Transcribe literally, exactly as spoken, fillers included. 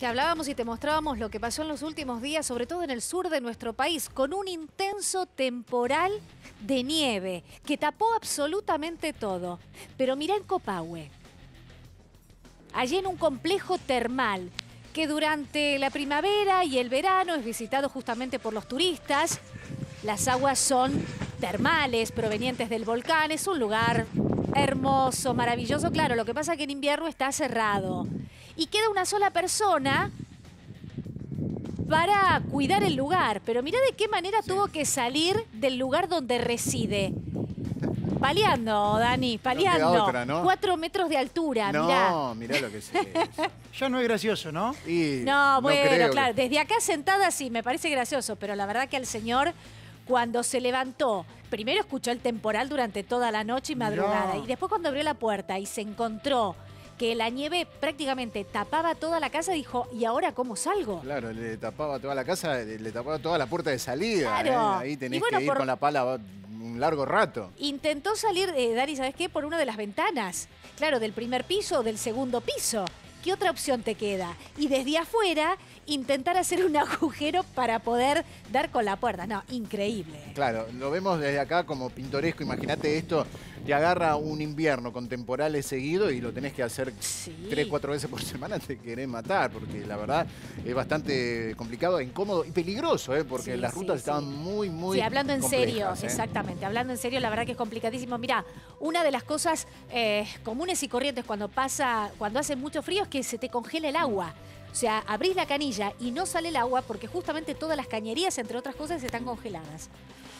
Te hablábamos y te mostrábamos lo que pasó en los últimos días, sobre todo en el sur de nuestro país, con un intenso temporal de nieve que tapó absolutamente todo. Pero mirá en Copahue, allí en un complejo termal que durante la primavera y el verano es visitado justamente por los turistas. Las aguas son termales, provenientes del volcán. Es un lugar hermoso, maravilloso. Claro, lo que pasa es que en invierno está cerrado. Y queda una sola persona para cuidar el lugar. Pero mirá de qué manera sí. tuvo que salir del lugar donde reside. Paleando, Dani, paleando. No otra, ¿no? Cuatro metros de altura, no, mirá. No, mirá lo que es eso. Ya no es gracioso, ¿no? Y no, bueno, no claro. que... Desde acá sentada sí, me parece gracioso. Pero la verdad que al señor, cuando se levantó, primero escuchó el temporal durante toda la noche y madrugada. No. Y después cuando abrió la puerta y se encontró que la nieve prácticamente tapaba toda la casa, dijo, ¿y ahora cómo salgo? Claro, le tapaba toda la casa, le tapaba toda la puerta de salida. Claro. ¿eh? Ahí tenés bueno, que ir por... con la pala un largo rato. Intentó salir, eh, Dani, ¿sabes qué? Por una de las ventanas. Claro, del primer piso o del segundo piso. ¿Qué otra opción te queda? Y desde afuera, intentar hacer un agujero para poder dar con la puerta. No, increíble. Claro, lo vemos desde acá como pintoresco. Imagínate esto, te agarra un invierno con temporales seguidos y lo tenés que hacer sí. tres, cuatro veces por semana, te querés matar. Porque la verdad es bastante complicado, incómodo y peligroso, ¿eh? Porque sí, las rutas sí, estaban sí. muy, muy Sí, hablando en serio, ¿eh? exactamente. Hablando en serio, la verdad que es complicadísimo. Mirá, una de las cosas eh, comunes y corrientes cuando pasa, cuando hace mucho frío es que se te congela el agua. O sea, abrís la canilla y no sale el agua porque justamente todas las cañerías, entre otras cosas, están congeladas.